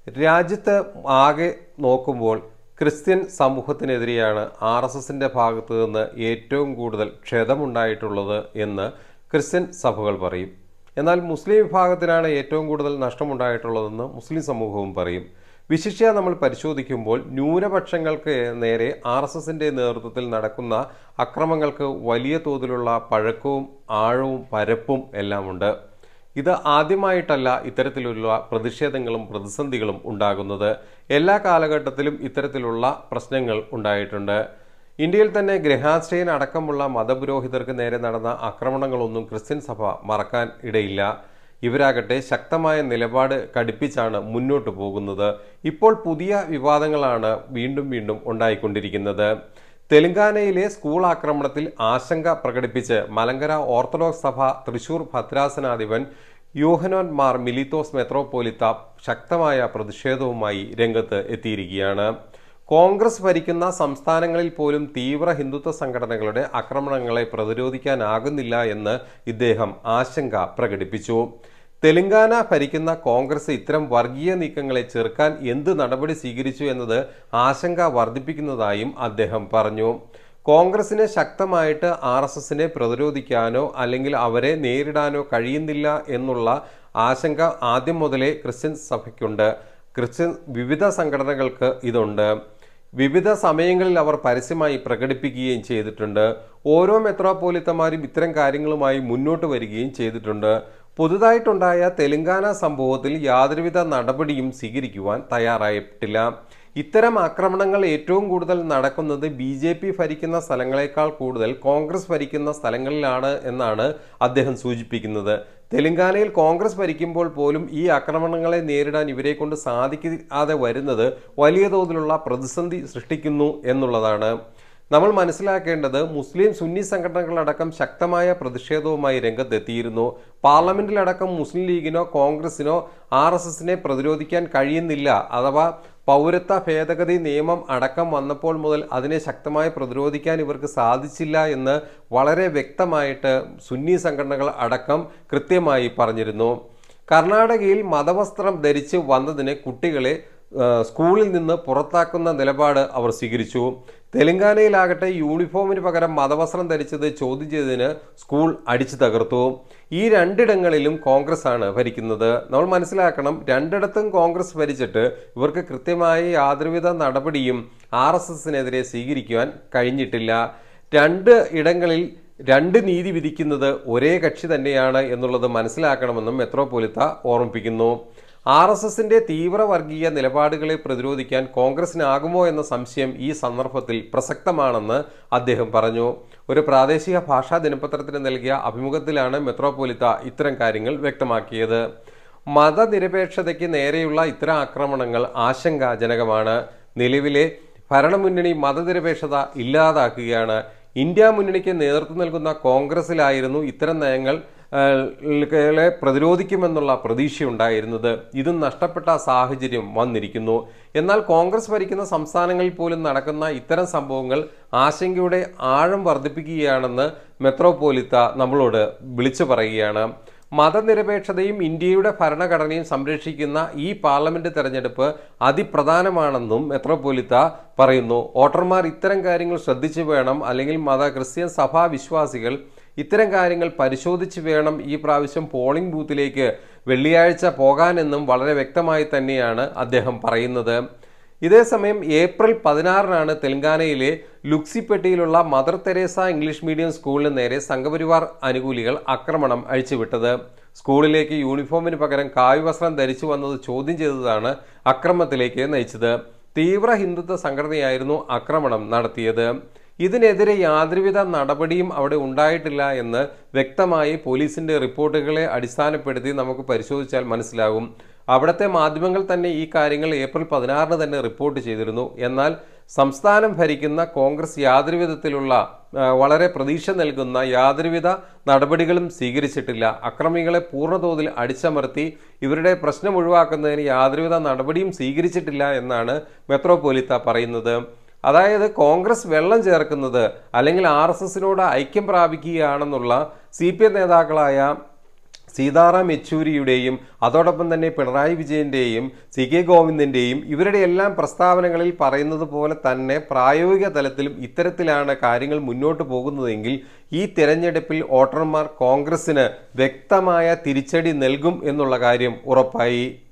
രാജ്യത്ത് ആകെ നോക്കുമ്പോൾ ക്രിസ്ത്യൻ സമൂഹത്തിനെതിരെയാണ് RSSന്റെ ഭാഗത്തു നിന്ന് ഏറ്റവും കൂടുതൽ ക്ഷതമുണ്ടായിട്ടുള്ളത് എന്ന് ക്രിസ്ത്യൻ സഭകൾ പറയും. എന്നാൽ മുസ്ലിം വിഭാഗത്തിനാണ് ഏറ്റവും കൂടുതൽ നഷ്ടമുണ്ടായിട്ടുള്ളതെന്ന് മുസ്ലിം സമൂഹവും പറയും. വിശിഷ്യ നമ്മൾ പരിശോധിക്കുമ്പോൾ ന്യൂനപക്ഷങ്ങൾക്ക് നേരെ RSSന്റെ നേതൃത്വത്തിൽ നടക്കുന്ന അക്രമങ്ങൾക്ക് വലിയ തോതിലുള്ള പഴക്കവും ആഴവും പരപ്പും എല്ലാമുണ്ട്. ഇത് ആദ്യമായിട്ടല്ല ഇത്തരത്തിലുള്ള പ്രതിഷേധങ്ങളും പ്രതിസന്ധികളും ഉണ്ടാകുന്നത്. എല്ലാ കാലഘട്ടത്തിലും ഇത്തരത്തിലുള്ള പ്രശ്നങ്ങൾ ഉണ്ടായിട്ടുണ്ട്. ഇന്ത്യയിൽ തന്നെ ഗ്രഹാശ്രയൻ അടക്കമുള്ള മതപുരോഹിതർക്ക് നേരെ നടന്ന ആക്രമണങ്ങളൊന്നും ക്രിസ്ത്യൻ സഭ മറക്കാൻ ഇടയില്ല. ഇവരാകട്ടെ ശക്തമായ നിലപാട് കടുപ്പിച്ചാണ് മുന്നോട്ട് പോകുന്നത്. ഇപ്പോൾ പുതിയ വിവാദങ്ങളാണ് വീണ്ടും ഉണ്ടായിക്കൊണ്ടിരിക്കുന്നത്. തെലങ്കാനയിലെ സ്കൂൾ ആക്രമണത്തിൽ ആശങ്ക പ്രകടിപ്പിച്ച് മലങ്കര ഓർത്തഡോക്സ് സഭ തൃശൂർ ഭദ്രാസനാധിപൻ യോഹനോൻ മാർ മിലിത്തോസ് മെത്രോപോലിത്ത ശക്തമായ പ്രതിഷേധവുമായി രംഗത്ത് എത്തിയിരിക്കുകയാണ്. കോൺഗ്രസ് ഭരിക്കുന്ന സംസ്ഥാനങ്ങളിൽ പോലും തീവ്ര ഹിന്ദുത്വ സംഘടനകളുടെ ആക്രമണങ്ങളെ പ്രതിരോധിക്കാനാകുന്നില്ല എന്ന് ഇദ്ദേഹം ആശങ്ക പ്രകടിപ്പിച്ചു. തെലങ്കാന ഭരിക്കുന്ന കോൺഗ്രസ് ഇത്തരം വർഗീയ നീക്കങ്ങളെ ചെറുക്കാൻ എന്ത് നടപടി സ്വീകരിച്ചു എന്നത് ആശങ്ക വർദ്ധിപ്പിക്കുന്നതായും അദ്ദേഹം പറഞ്ഞു. കോൺഗ്രസിന് ശക്തമായിട്ട് RSSനെ പ്രതിരോധിക്കാനോ അല്ലെങ്കിൽ അവരെ നേരിടാനോ കഴിയുന്നില്ല എന്നുള്ള ആശങ്ക ആദ്യം മുതലേ ക്രിസ്ത്യൻ സഭയ്ക്കുണ്ട്. ക്രിസ്ത്യൻ വിവിധ സംഘടനകൾക്ക് ഇതുണ്ട്. വിവിധ സമയങ്ങളിൽ അവർ പരസ്യമായി പ്രകടിപ്പിക്കുകയും ചെയ്തിട്ടുണ്ട്. ഓരോ മെത്രോപോലിത്തമാരും ഇത്തരം കാര്യങ്ങളുമായി മുന്നോട്ട് വരികയും ചെയ്തിട്ടുണ്ട്. പുതുതായിട്ടുണ്ടായ തെലങ്കാന സംഭവത്തിൽ യാതൊരുവിധ നടപടിയും സ്വീകരിക്കുവാൻ തയ്യാറായിട്ടില്ല. ഇത്തരം ആക്രമണങ്ങൾ ഏറ്റവും കൂടുതൽ നടക്കുന്നത് BJP ഭരിക്കുന്ന സ്ഥലങ്ങളെക്കാൾ കൂടുതൽ കോൺഗ്രസ് ഭരിക്കുന്ന സ്ഥലങ്ങളിലാണ് എന്നാണ് അദ്ദേഹം സൂചിപ്പിക്കുന്നത്. തെലങ്കാനയിൽ കോൺഗ്രസ് ഭരിക്കുമ്പോൾ പോലും ഈ ആക്രമണങ്ങളെ നേരിടാൻ ഇവരെ കൊണ്ട് സാധിക്കാതെ വരുന്നത് വലിയ തോതിലുള്ള പ്രതിസന്ധി സൃഷ്ടിക്കുന്നു എന്നുള്ളതാണ്. നമ്മൾ മനസ്സിലാക്കേണ്ടത് മുസ്ലിം സുന്നി സംഘടനകളടക്കം ശക്തമായ പ്രതിഷേധവുമായി രംഗത്തെത്തിയിരുന്നു. പാർലമെന്റിലടക്കം മുസ്ലിം ലീഗിനോ കോൺഗ്രസിനോ RSSനെ പ്രതിരോധിക്കാൻ കഴിയുന്നില്ല. അഥവാ പൗരത്വ ഭേദഗതി നിയമം അടക്കം വന്നപ്പോൾ മുതൽ അതിനെ ശക്തമായി പ്രതിരോധിക്കാൻ ഇവർക്ക് സാധിച്ചില്ല എന്ന് വളരെ വ്യക്തമായിട്ട് സുന്നി സംഘടനകൾ അടക്കം കൃത്യമായി പറഞ്ഞിരുന്നു. കർണാടകയിൽ മതവസ്ത്രം ധരിച്ച് വന്നതിന് കുട്ടികളെ സ്കൂളിൽ നിന്ന് പുറത്താക്കുന്ന നിലപാട് അവർ സ്വീകരിച്ചു. തെലങ്കാനയിലാകട്ടെ യൂണിഫോമിന് പകരം മതവസ്ത്രം ധരിച്ചത് ചോദ്യം ചെയ്തതിന് സ്കൂൾ അടിച്ചു തകർത്തു. ഈ രണ്ടിടങ്ങളിലും കോൺഗ്രസ് ആണ് ഭരിക്കുന്നത്. നമ്മൾ മനസ്സിലാക്കണം, രണ്ടിടത്തും കോൺഗ്രസ് ഭരിച്ചിട്ട് ഇവർക്ക് കൃത്യമായ യാതൊരുവിധ നടപടിയും RSSനെതിരെ സ്വീകരിക്കുവാൻ കഴിഞ്ഞിട്ടില്ല. രണ്ട് ഇടങ്ങളിൽ രണ്ട് നീതി വിധിക്കുന്നത് ഒരേ കക്ഷി തന്നെയാണ് എന്നുള്ളത് മനസ്സിലാക്കണമെന്നും മെത്രോപോലിത്ത ഓർമ്മിപ്പിക്കുന്നു. RSSന്റെ തീവ്ര വർഗീയ നിലപാടുകളെ പ്രതിരോധിക്കാൻ കോൺഗ്രസിനാകുമോ എന്ന സംശയം ഈ സന്ദർഭത്തിൽ പ്രസക്തമാണെന്ന് അദ്ദേഹം പറഞ്ഞു. ഒരു പ്രാദേശിക ഭാഷാ ദിനപത്രത്തിന് നൽകിയ അഭിമുഖത്തിലാണ് മെത്രോപോലിത്ത ഇത്തരം കാര്യങ്ങൾ വ്യക്തമാക്കിയത്. മതനിരപേക്ഷതയ്ക്ക് നേരെയുള്ള ഇത്തരം ആക്രമണങ്ങൾ ആശങ്കാജനകമാണ്. നിലവിലെ ഭരണമുന്നണി മതനിരപേക്ഷത ഇല്ലാതാക്കുകയാണ്. ഇന്ത്യ മുന്നണിക്ക് നേതൃത്വം നൽകുന്ന കോൺഗ്രസിലായിരുന്നു ഇത്തരം നയങ്ങൾ പ്രതിരോധിക്കുമെന്നുള്ള പ്രതീക്ഷയുണ്ടായിരുന്നത്. ഇതും നഷ്ടപ്പെട്ട സാഹചര്യം വന്നിരിക്കുന്നു. എന്നാൽ കോൺഗ്രസ് ഭരിക്കുന്ന സംസ്ഥാനങ്ങളിൽ പോലും നടക്കുന്ന ഇത്തരം സംഭവങ്ങൾ ആശങ്കയുടെ ആഴം വർദ്ധിപ്പിക്കുകയാണെന്ന് മെത്രോപോലിത്ത നമ്മളോട് വിളിച്ചു പറയുകയാണ്. മതനിരപേക്ഷതയും ഇന്ത്യയുടെ ഭരണഘടനയും സംരക്ഷിക്കുന്ന ഈ പാർലമെന്റ് തെരഞ്ഞെടുപ്പ് അതിപ്രധാനമാണെന്നും മെത്രോപോലിത്ത പറയുന്നു. വോട്ടർമാർ ഇത്തരം കാര്യങ്ങൾ ശ്രദ്ധിച്ചു വേണം, അല്ലെങ്കിൽ ക്രിസ്ത്യൻ സഭാ വിശ്വാസികൾ ഇത്തരം കാര്യങ്ങൾ പരിശോധിച്ച് വേണം ഈ പ്രാവശ്യം പോളിംഗ് ബൂത്തിലേക്ക് വെള്ളിയാഴ്ച പോകാനെന്നും വളരെ വ്യക്തമായി തന്നെയാണ് അദ്ദേഹം പറയുന്നത്. ഇതേസമയം ഏപ്രിൽ 16-നാണ് തെലങ്കാനയിലെ ലുക്സിപ്പെട്ടിയിലുള്ള മദർ തെരേസ ഇംഗ്ലീഷ് മീഡിയം സ്കൂളിന് നേരെ സംഘപരിവാർ അനുകൂലികൾ ആക്രമണം അഴിച്ചുവിട്ടത്. സ്കൂളിലേക്ക് യൂണിഫോമിന് പകരം കാവ്യവസ്ത്രം ധരിച്ചു വന്നത് ചോദ്യം ചെയ്തതാണ് അക്രമത്തിലേക്ക് നയിച്ചത്. തീവ്ര ഹിന്ദുത്വ സംഘടനയായിരുന്നു ആക്രമണം നടത്തിയത്. ഇതിനെതിരെ യാതൊരുവിധ നടപടിയും അവിടെ ഉണ്ടായിട്ടില്ല എന്ന് വ്യക്തമായി പോലീസിന്റെ റിപ്പോർട്ടുകളെ അടിസ്ഥാനപ്പെടുത്തി നമുക്ക് പരിശോധിച്ചാൽ മനസ്സിലാകും. അവിടുത്തെ മാധ്യമങ്ങൾ തന്നെ ഈ കാര്യങ്ങൾ ഏപ്രിൽ 16-ന് തന്നെ റിപ്പോർട്ട് ചെയ്തിരുന്നു. എന്നാൽ സംസ്ഥാനം ഭരിക്കുന്ന കോൺഗ്രസ് യാതൊരുവിധത്തിലുള്ള വളരെ പ്രതീക്ഷ നൽകുന്ന യാതൊരുവിധ നടപടികളും സ്വീകരിച്ചിട്ടില്ല. അക്രമികളെ പൂർണ്ണതോതിൽ അടിച്ചമർത്തി ഇവരുടെ പ്രശ്നം ഒഴിവാക്കുന്നതിന് യാതൊരുവിധ നടപടിയും സ്വീകരിച്ചിട്ടില്ല എന്നാണ് മെത്രോപോലിത്ത പറയുന്നത്. അതായത് കോൺഗ്രസ് വെള്ളം ചേർക്കുന്നത് അല്ലെങ്കിൽ RSSനോട് ഐക്യം പ്രാപിക്കുകയാണെന്നുള്ള CPM നേതാക്കളായ സീതാറാം യെച്ചൂരിയുടെയും അതോടൊപ്പം തന്നെ പിണറായി വിജയന്റെയും CK ഗോവിന്ദന്റെയും ഇവരുടെ എല്ലാം പ്രസ്താവനകളിൽ പറയുന്നത് പോലെ തന്നെ പ്രായോഗിക തലത്തിലും ഇത്തരത്തിലാണ് കാര്യങ്ങൾ മുന്നോട്ട് പോകുന്നതെങ്കിൽ ഈ തെരഞ്ഞെടുപ്പിൽ വോട്ടർമാർ കോൺഗ്രസിന് വ്യക്തമായ തിരിച്ചടി നൽകും എന്നുള്ള കാര്യം ഉറപ്പായി